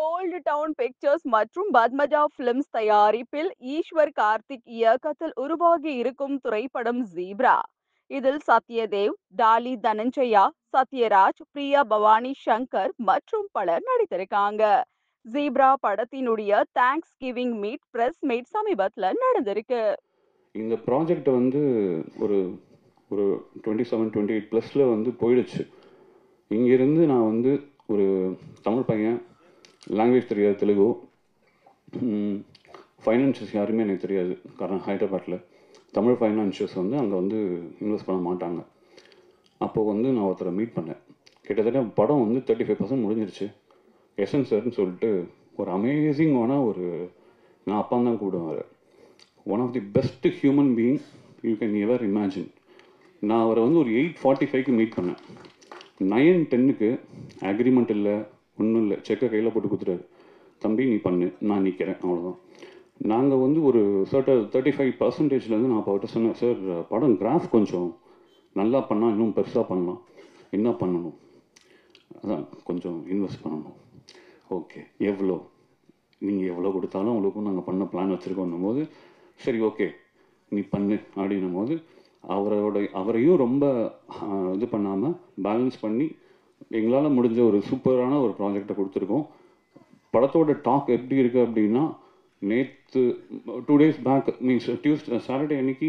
Old down pictures மற்றும் Padmaja films தயாரிப்பில் ஈஸ்வர் கார்த்திக் இயக்கத்தில் உருவாகி இருக்கும் திரைப்படம் ஜீப்ரா. இதில் சத்யதேவ், டாலி தனஞ்சயா, சத்யராஜ், பிரியா பவானி சங்கர் மற்றும் பலர் நடித்திருக்காங்க. ஜீப்ரா படத்தினுடைய thanks giving meet press meet சமீபத்துல நடந்திருக்கு. இந்த ப்ராஜெக்ட் வந்து ஒரு ஒரு 27 28 ப்ளஸில் வந்து போயிடுச்சு. இங்கேருந்து நான் வந்து ஒரு தமிழ் பையன், லாங்குவேஜ் தெரியாது தெலுங்கு, ஃபைனான்ஷியர்ஸ் யாருமே எனக்கு தெரியாது. காரணம் ஹைதராபாத்தில் தமிழ் ஃபைனான்ஷியர்ஸ் வந்து அங்கே வந்து இன்வெஸ்ட் பண்ண மாட்டாங்க. அப்போது வந்து நான் ஒருத்தரை மீட் பண்ணேன். கிட்டத்தட்ட படம் வந்து 35% முடிஞ்சிருச்சு. எஸ்என் சார்னு சொல்லிட்டு ஒரு அமேசிங்கான ஒரு, நான் அப்பா தான் கூப்பிடுவார், one of the best human being you can ever imagine. நான் அவரை வந்து ஒரு 8:45க்கு மீட் பண்ணேன். 9:10க்கு அக்ரிமெண்ட் இல்லை, ஒன்றும் இல்லை, செக்கை கையில் போட்டு கொடுத்துட்டாரு. தம்பி நீ பண்ணு, நான் நிற்கிறேன், அவ்வளோதான். நாங்கள் வந்து ஒரு 35%, நான் அவர்கிட்ட சொன்னேன், சார் படம் கிராஃப் கொஞ்சம் நல்லா பண்ணால் இன்னும் பெருசாக பண்ணலாம், என்ன பண்ணணும், அதான் கொஞ்சம் இன்வெஸ்ட் பண்ணணும். ஓகே, எவ்வளோ, நீங்கள் எவ்வளோ கொடுத்தாலும் அவங்களுக்கும் நாங்கள் பண்ண பிளான் வச்சுருக்கோன்னும் போது, சரி ஓகே நீ பண்ணு அப்படின்னும் போது அவரையும் ரொம்ப இது பண்ணாமல் பேலன்ஸ் பண்ணி எங்களால் முடிஞ்ச ஒரு சூப்பரான ஒரு ப்ராஜெக்டை கொடுத்துருக்கோம். படத்தோட டாக் எப்படி இருக்குது அப்படின்னா, நேற்று 2 days பேக் மீன்ஸ் சாட்டர்டே அன்னைக்கு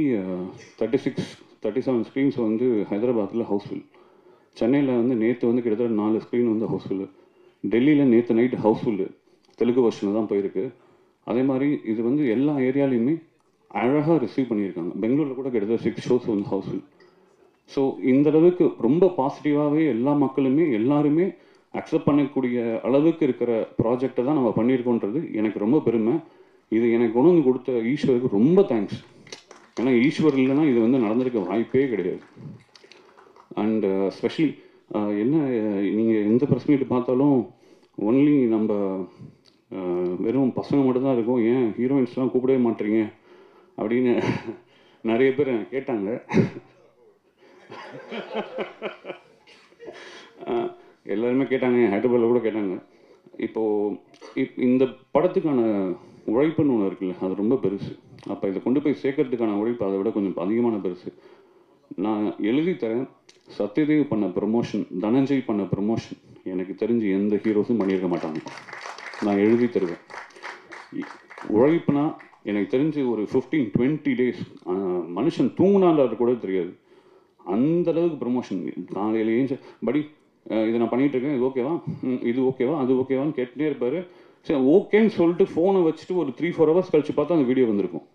37 ஸ்க்ரீன்ஸ் வந்து ஹைதராபாத்தில் ஹவுஸ்ஃபுல். சென்னையில் வந்து நேற்று வந்து கிட்டத்தட்ட 4 ஸ்க்ரீன் வந்து ஹவுஸ்ஃபுல்லு. டெல்லியில் நேற்று நைட்டு ஹவுஸ்ஃபுல்லு, தெலுங்கு வருஷனில் தான் போயிருக்கு. அதே மாதிரி இது வந்து எல்லா ஏரியாலையுமே அழகாக ரிசீவ் பண்ணியிருக்காங்க. பெங்களூரில் கூட கிட்டத்தட்ட 6 ஷோஸ் வந்து ஹவுஸ்ஃபுல். ஸோ இந்த அளவுக்கு ரொம்ப பாசிட்டிவாகவே எல்லா மக்களுமே எல்லாருமே அக்செப்ட் பண்ணக்கூடிய அளவுக்கு இருக்கிற ப்ராஜெக்டை தான் நம்ம பண்ணியிருக்கோன்றது எனக்கு ரொம்ப பெருமை. இது எனக்கு கொண்டு வந்து கொடுத்த ஈஸ்வருக்கு ரொம்ப தேங்க்ஸ். ஏன்னா ஈஸ்வர் இல்லைன்னா இது வந்து நடந்திருக்க வாய்ப்பே கிடையாது. அண்ட் ஸ்பெஷலி என்ன, நீங்கள் எந்த ப்ரெஸ் மீட் பார்த்தாலும் ஒன்லி நம்ம வெறும் பசங்க மட்டும்தான் இருக்கும், ஏன் ஹீரோயின்ஸ்லாம் கூப்பிடவே மாட்டீங்க அப்படின்னு நிறைய பேர் கேட்டாங்க. எல்லாருமே கேட்டாங்க, ஹைதராபாத்தில் கூட கேட்டாங்க. இப்போது இந்த படத்துக்கான உழைப்புன்னு ஒன்று இருக்குல்ல, அது ரொம்ப பெருசு. அப்போ இதை கொண்டு போய் சேர்க்கறதுக்கான உழைப்பு அதை விட கொஞ்சம் அதிகமான பெருசு. நான் எழுதி தரேன், சத்யதேவ் பண்ண ப்ரமோஷன், தனஞ்சய் பண்ண ப்ரமோஷன் எனக்கு தெரிஞ்சு எந்த ஹீரோஸும் பண்ணியிருக்க மாட்டாங்க. நான் எழுதி தருவேன். உழைப்புனா எனக்கு தெரிஞ்சு ஒரு 15-20 days மனுஷன் தூங்கினான்றது கூட தெரியாது, அந்த அளவுக்கு ப்ரமோஷன். காலையில் ஏஞ்சி படி இதை நான் பண்ணிகிட்டு இருக்கேன், இது ஓகேவா, இது ஓகேவா, அது ஓகேவான்னு கேட்டுகிட்டே இருப்பார். சரி ஓகேன்னு சொல்லிட்டு ஃபோனை வச்சுட்டு ஒரு 3-4 hours கழிச்சு பார்த்தா அந்த வீடியோ வந்திருக்கும்.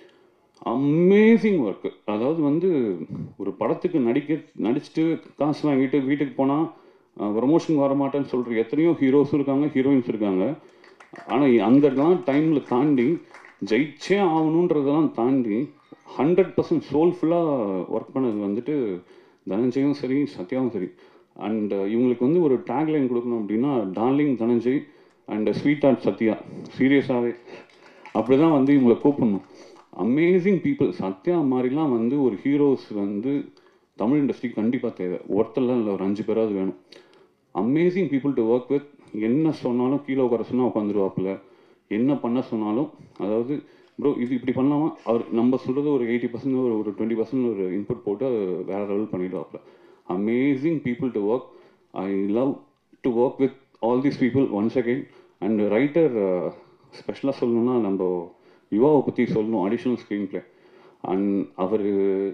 Amazing work. அதாவது வந்து ஒரு படத்துக்கு நடிச்சுட்டு காசு வாங்கிட்டு வீட்டுக்கு போனால் ப்ரமோஷன் வரமாட்டேன்னு சொல்கிற எத்தனையோ ஹீரோஸும் இருக்காங்க, ஹீரோயின்ஸ் இருக்காங்க. ஆனால் அந்த டைமில் தாண்டி ஜெயிச்சே ஆகணுன்றதெல்லாம் தாண்டி 100% சோல்ஃபுல்லாக ஒர்க் பண்ணது வந்துட்டு தனஞ்சயும் சரி, சத்யாவும் சரி. அண்ட் இவங்களுக்கு வந்து ஒரு டேக்லைன் கொடுக்கணும் அப்படின்னா, darling Dhananjay and sweetheart Sathya. சீரியஸாகவே அப்படி தான் வந்து இவங்களை கூப்பிடணும். Amazing people. சத்யா மாதிரிலாம் வந்து ஒரு ஹீரோஸ் வந்து தமிழ் இண்டஸ்ட்ரி கண்டிப்பாக தேவை. ஒருத்தர்லாம் இல்லை, ஒரு 5 பேராவது வேணும். Amazing people to work with. என்ன சொன்னாலும் கீழே உட்கார சொன்னால் உட்காந்துருவாப்புல, என்ன பண்ண சொன்னாலும், அதாவது ப்ரோ இது இப்படி பண்ணலாமா, அவர் நம்ம சொல்கிறது ஒரு 80% ஒரு 20% ஒரு இன்புட் போட்டு வேறு லெவல் பண்ணிவிடுவாப்புல. Amazing people to work. I love to work with all these people once again. And writer ஸ்பெஷலாக சொல்லணும்னா நம்ம யுவாவை பற்றி சொல்லணும், அடிஷ்னல் ஸ்க்ரீன் பிளே. அண்ட் அவர்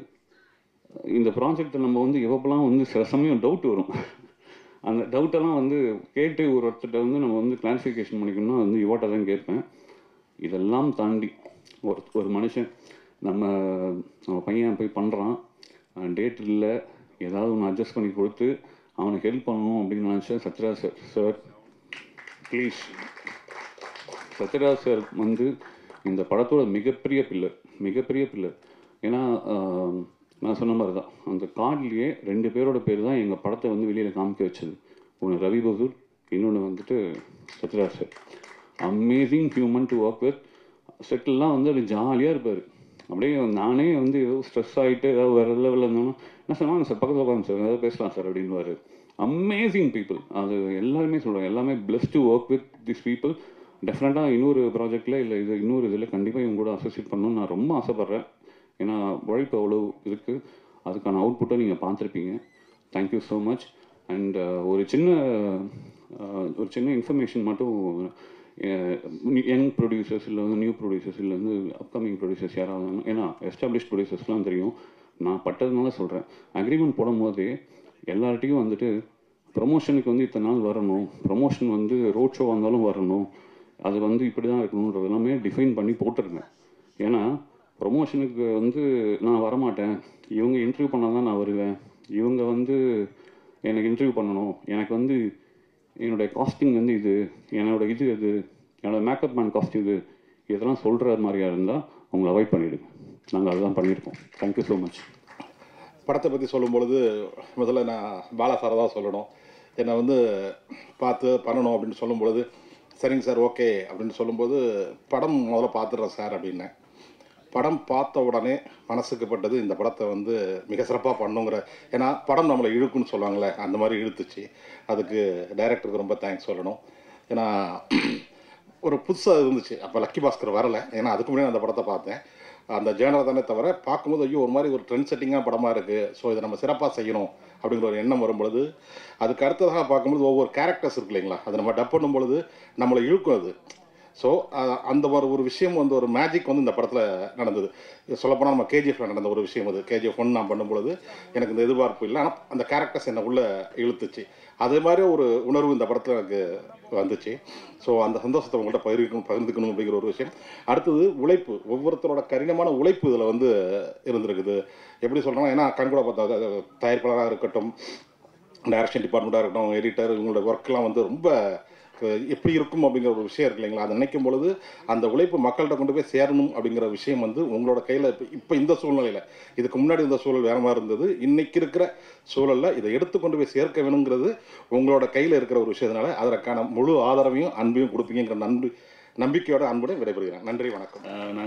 இந்த ப்ராஜெக்டை நம்ம வந்து எவ்வளோலாம் வந்து சில சமயம் டவுட் வரும், அந்த டவுட்டெல்லாம் வந்து கேட்டு ஒருத்தர்கிட்ட வந்து நம்ம வந்து கிளாரிஃபிகேஷன் பண்ணிக்கணும்னா வந்து யுவாட்ட தான் கேட்பேன். இதெல்லாம் தாண்டி ஒரு மனுஷன், நம்ம பையன் போய் பண்ணுறான், டேட் இல்லை, ஏதாவது ஒன்று அட்ஜஸ்ட் பண்ணி கொடுத்து அவனுக்கு ஹெல்ப் பண்ணணும் அப்படின்னு நினச்சேன். Sathyaraj sir please. Sathyaraj sir வந்து இந்த படத்தோட மிகப்பெரிய பில்லர். ஏன்னா நான் சொன்ன மாதிரி தான், அந்த கார்ட்லேயே 2 பேரோட பேர் தான் எங்கள் படத்தை வந்து வெளியில் காமிக்க வச்சது. ஒன்று ரவி பகதூர், இன்னொன்று வந்துட்டு Sathyaraj sir. Amazing human to work with. செட்டில்லாம் வந்து அது ஜாலியாக இருப்பார். அப்படியே நானே வந்து ஏதோ ஸ்ட்ரெஸ் ஆகிட்டு ஏதாவது வேறு லெவலில் இருந்தோம்னா என்ன சார் வாங்க சார் பக்கத்தில் உட்காந்து சார் ஏதாவது பேசலாம் சார் அப்படின்வாரு. Amazing people. அது எல்லாருமே சொல்கிறேன், எல்லாமே pleasure to work with this people. டெஃபினட்டாக இன்னொரு ப்ராஜெக்டில் இல்லை இது இன்னொரு இதில் கண்டிப்பாக இவங்க கூட அசோசியேட் பண்ணணும்னு நான் ரொம்ப ஆசைப்பட்றேன். ஏன்னா உழைப்பு அவ்வளோ இருக்குது, அதுக்கான அவுட்புட்டை நீங்கள் பார்த்துருப்பீங்க. Thank you so much. அண்ட் ஒரு சின்ன இன்ஃபர்மேஷன் மட்டும், யங் ப்ரொடியூசர்ஸ் இல்லை வந்து நியூ ப்ரொடியூசர்ஸ் இல்லை வந்து அப்கமிங் ப்ரொடியூசர்ஸ் யாராவது, ஏன்னா எஸ்டாப்ளிஷ் ப்ரொடியூசர்ஸ்லாம் தெரியும், நான் பட்டதுனால சொல்கிறேன். அக்ரிமெண்ட் போடும்போதே எல்லார்ட்டையும் வந்துட்டு ப்ரொமோஷனுக்கு வந்து இத்தனை நாள் வரணும், ப்ரொமோஷன் வந்து ரோட் ஷோ வந்தாலும் வரணும், அது வந்து இப்படி தான் இருக்கணுன்றது எல்லாமே டிஃபைன் பண்ணி போட்டுருங்க. ஏன்னா ப்ரொமோஷனுக்கு வந்து நான் வரமாட்டேன், இவங்க இன்டர்வியூ பண்ணால் தான் நான் வருவேன், இவங்க வந்து எனக்கு இன்டர்வியூ பண்ணணும், எனக்கு வந்து என்னுடைய காஸ்டிங் வந்து இது, என்னோடய மேக்கப் மேன் காஸ்ட் இதெல்லாம் சொல்கிற மாதிரியா இருந்தால் அவங்களை அவாய்ட் பண்ணிவிடுங்க. நாங்கள் அதுதான் பண்ணியிருக்கோம். Thank you so much. படத்தை பற்றி சொல்லும்பொழுது முதல்ல நான் பாலா சாரை தான் சொல்லணும். என்னை வந்து பார்த்து பண்ணணும் அப்படின்னு சொல்லும்பொழுது, சரிங்க சார் ஓகே அப்படின்னு சொல்லும்போது, படம் முதல்ல பார்த்துடுறேன் சார் அப்படின்னேன். படம் பார்த்த உடனே மனசுக்கு பட்டது இந்த படத்தை வந்து மிக சிறப்பாக பண்ணுங்கிற, ஏன்னா படம் நம்மளை இழுக்குன்னு சொல்லுவாங்களே, அந்த மாதிரி இழுத்துச்சு. அதுக்கு டைரக்டருக்கு ரொம்ப தேங்க்ஸ் சொல்லணும். ஏன்னா ஒரு புதுசாக இருந்துச்சு. அப்போ லக்கி பாஸ்கர் வரலை, ஏன்னா அதுக்கு முன்னாடி அந்த படத்தை பார்த்தேன். அந்த ஜேனர் தானே தவிர பார்க்கும்போது ஐயோ ஒரு மாதிரி ஒரு ட்ரெண்ட் செட்டிங்காக படமாக இருக்குது, ஸோ இதை நம்ம சிறப்பாக செய்யணும் அப்படிங்கிற ஒரு எண்ணம் வரும்பொழுது, அதுக்கு அடுத்ததாக பார்க்கும்போது ஒவ்வொரு கேரக்டர்ஸ் இருக்கு இல்லைங்களா, அதை நம்ம டப் பண்ணும் பொழுது நம்மளை இழுக்கும் அது. ஸோ அந்த ஒரு விஷயம் வந்து ஒரு மேஜிக் வந்து இந்த படத்தில் நடந்தது. சொல்லப்போனால் நம்ம கேஜிஎஃப்ல நடந்த ஒரு விஷயம் அது. கேஜிஎஃப் 1 நான் பண்ணும்பொழுது எனக்கு இந்த எதிர்பார்ப்பு இல்லை, ஆனால் அந்த கேரக்டர்ஸ் என்னை உள்ளே இழுத்துச்சு. அதே மாதிரி ஒரு உணர்வு இந்த படத்தில் எனக்கு வந்துச்சு. ஸோ அந்த சந்தோஷத்தை உங்கள்கிட்ட பகிர்ந்துக்கணும் அப்படிங்கிற ஒரு விஷயம். அடுத்தது உழைப்பு, ஒவ்வொருத்தரோட கடினமான உழைப்பு இதில் வந்து இருந்திருக்குது. எப்படி சொல்கிறோன்னா, ஏன்னா கண்கூட பார்த்தா தயாரிப்பாளராக இருக்கட்டும், டைரக்ஷன் டிபார்ட்மெண்ட்டாக இருக்கட்டும், எடிட்டர், இவங்களோட ஒர்க்கெலாம் வந்து ரொம்ப எப்படி இருக்கும் அப்படிங்கிற ஒரு விஷயம் இருக்கு இல்லைங்களா. அதை நினைக்கும் பொழுது அந்த உழைப்பு மக்கள்கிட்ட கொண்டு போய் சேரணும் அப்படிங்கிற விஷயம் வந்து உங்களோட கையில் இப்போ இந்த சூழ்நிலையில், இதுக்கு முன்னாடி இந்த சூழல் வேறு மாதிரி இருந்தது, இன்றைக்கி இருக்கிற சூழலில் இதை எடுத்து கொண்டு போய் சேர்க்க வேணுங்கிறது உங்களோட கையில் இருக்கிற ஒரு விஷயத்தினால அதற்கான முழு ஆதரவையும் அன்பையும் கொடுப்பீங்கிற நம்பிக்கையோட அன்புடன் விடைபெறுகிறேன். நன்றி, வணக்கம்.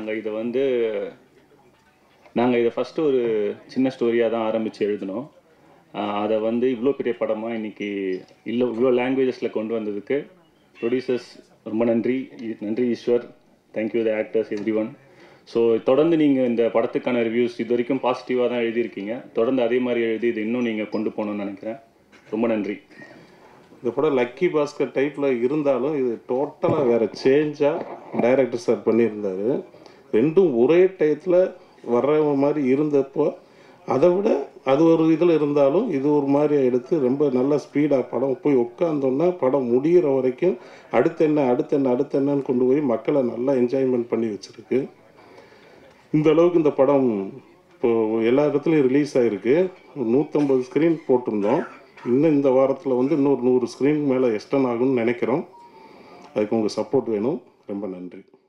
நாங்கள் இதை ஃபஸ்ட்டு ஒரு சின்ன ஸ்டோரியாக தான் ஆரம்பித்து எழுதினோம். அதை வந்து இவ்வளோ பெரிய படமாக இன்றைக்கி இவ்வளோ லாங்குவேஜஸில் கொண்டு வந்ததுக்கு ப்ரொடியூசர்ஸ் ரொம்ப நன்றி Eswar. Thank you the actors everyone. So தொடர்ந்து நீங்கள் இந்த படத்துக்கான ரிவ்யூஸ் இது வரைக்கும் பாசிட்டிவாக தான் எழுதியிருக்கீங்க, தொடர்ந்து அதே மாதிரி எழுதி இது இன்னும் நீங்கள் கொண்டு போகணுன்னு நினைக்கிறேன். ரொம்ப நன்றி. இந்த படம் லக்கி பாஸ்கர் டைப்பில் இருந்தாலும் இது டோட்டலாக வேறு சேஞ்சாக டைரக்டர் சார் பண்ணியிருந்தார். ரெண்டும் ஒரே டயத்தில் வர்ற மாதிரி இருந்தப்போ அதை விட அது ஒரு இதில் இருந்தாலும் இது ஒரு மாதிரி எடுத்து ரொம்ப நல்ல ஸ்பீடாக படம் போய் உட்காந்தோன்னா படம் முடிகிற வரைக்கும் அடுத்தென்னு கொண்டு போய் மக்களை நல்லா என்ஜாய்மெண்ட் பண்ணி வச்சுருக்கு. இந்த அளவுக்கு இந்த படம் இப்போது எல்லா இடத்துலையும் ரிலீஸ் ஆகிருக்கு. 150 ஸ்க்ரீன் போட்டிருந்தோம். இன்னும் இந்த வாரத்தில் வந்து இன்னொரு 100 ஸ்க்ரீன் மேலே எக்ஸ்டன் ஆகும்னு நினைக்கிறோம். அதுக்கு உங்கள் சப்போர்ட் வேணும். ரொம்ப நன்றி.